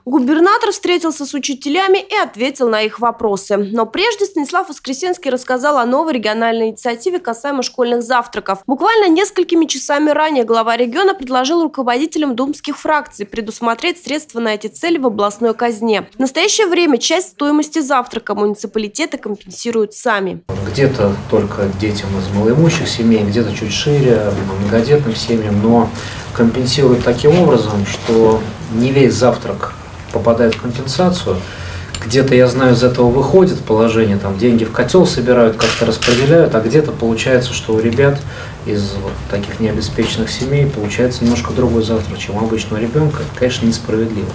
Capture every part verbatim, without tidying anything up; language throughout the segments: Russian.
Губернатор встретился с учителями и ответил на их вопросы. Но прежде Станислав Воскресенский рассказал о новой региональной инициативе касаемо школьных завтраков. Буквально несколькими часами ранее глава региона предложил руководителям думских фракций предусмотреть средства на эти цели в областной казне. В настоящее время часть стоимости завтрака муниципалитеты компенсируют сами. Где-то только детям из малоимущих семей, где-то чуть шире, многодетным семьям, но компенсируют таким образом, что не весь завтрак попадает в компенсацию. Где-то, я знаю, из этого выходит положение, там деньги в котел собирают, как-то распределяют, а где-то получается, что у ребят из вот таких необеспеченных семей получается немножко другой завтрак, чем у обычного ребенка. Это, конечно, несправедливо.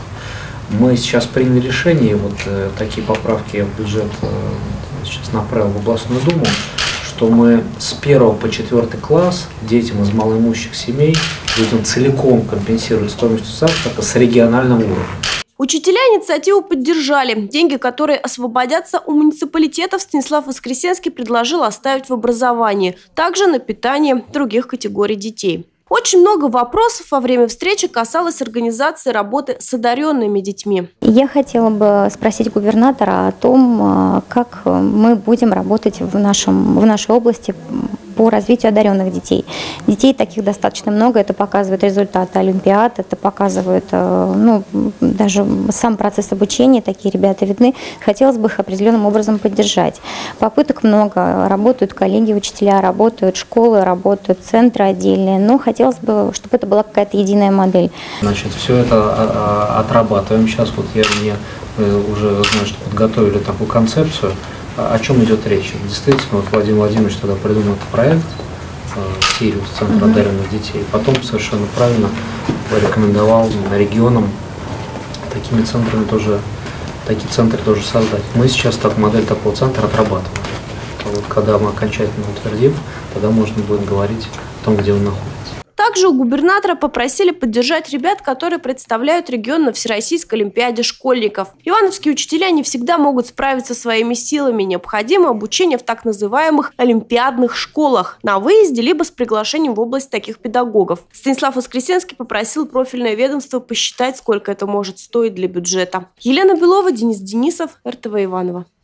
Мы сейчас приняли решение, и вот э, такие поправки я в бюджет э, сейчас направил в областную думу, что мы с первого по четвертый класс детям из малоимущих семей будем целиком компенсировать стоимость завтрака с регионального уровня. Учителя инициативу поддержали. Деньги, которые освободятся у муниципалитетов, Станислав Воскресенский предложил оставить в образовании, также на питание других категорий детей. Очень много вопросов во время встречи касалось организации работы с одаренными детьми. Я хотела бы спросить губернатора о том, как мы будем работать в, нашем, в нашей области по развитию одаренных детей. Детей таких достаточно много, это показывают результаты олимпиад, это показывает ну, даже сам процесс обучения, такие ребята видны. Хотелось бы их определенным образом поддержать. Попыток много, работают коллеги, учителя, работают школы, работают центры отдельные, но хотелось бы, чтобы это была какая-то единая модель. Значит, все это отрабатываем. Сейчас вот я мне уже знаю, что подготовили такую концепцию. О чем идет речь? Действительно, вот Владимир Владимирович тогда придумал этот проект «Сириус», Центр одаренных детей. Потом совершенно правильно порекомендовал регионам такими центрами тоже, такие центры тоже создать. Мы сейчас так модель такого центра отрабатываем. Вот когда мы окончательно утвердим, тогда можно будет говорить о том, где он находится. Также у губернатора попросили поддержать ребят, которые представляют регион на Всероссийской олимпиаде школьников. Ивановские учителя не всегда могут справиться своими силами. Необходимо обучение в так называемых олимпиадных школах на выезде, либо с приглашением в область таких педагогов. Станислав Воскресенский попросил профильное ведомство посчитать, сколько это может стоить для бюджета. Елена Белова, Денис Денисов, эр тэ вэ Иваново.